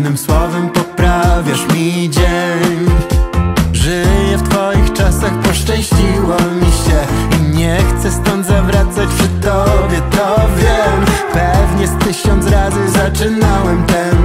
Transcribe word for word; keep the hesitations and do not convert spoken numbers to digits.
jednym słowem poprawiasz mi dzień. Żyję w twoich czasach, poszczęściło mi się i nie chcę stąd zawracać przy tobie, to wiem. Pewnie z tysiąc razy zaczynałem ten